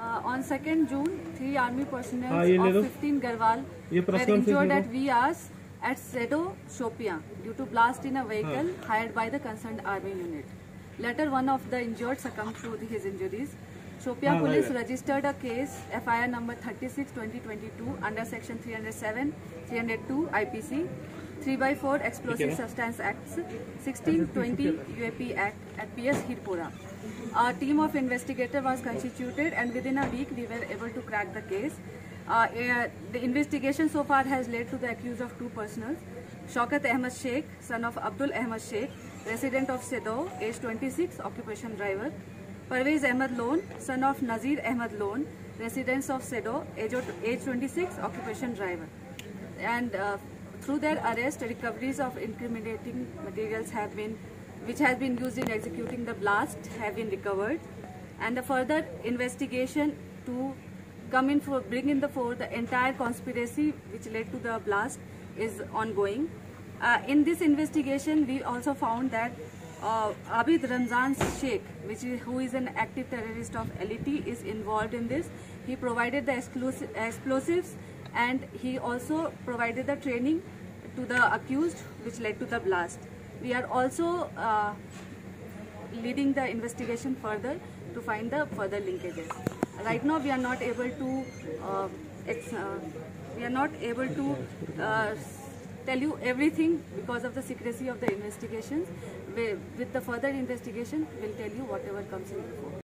On 2nd June, 3 army personnel of 15 Garhwal were injured at VRs at Sedo, Shopian due to blast in a vehicle hired by the concerned army unit. Later, one of the injured succumbed to his injuries. Shopian police registered a case FIR number 36/2022 under section 307, 302 IPC, 3/4 Explosive Substance Acts, 1620 UAP Act at PS Hirpura. A team of investigators was constituted, and within a week we were able to crack the case. The investigation so far has led to the accused of two persons: Shaukat Ahmed Sheikh, son of Abdul Ahmed Sheikh, resident of Sedo, age 26, occupation driver; Parvez Ahmed Lone, son of Nazir Ahmed Lone, residence of Sedo, age 26, occupation driver. And through their arrest, recoveries of incriminating materials which has been used in executing the blast have been recovered, and the further investigation to bring in the fore the entire conspiracy which led to the blast is ongoing. In this investigation, we also found that Abid Ramzan Sheikh, who is an active terrorist of LET, is involved in this. He provided the explosives, and he also provided the training to the accused, which led to the blast. We are also leading the investigation further to find the further linkages. Right now, we are not able to tell you everything because of the secrecy of the investigations. With the further investigation, we'll tell you whatever comes in before.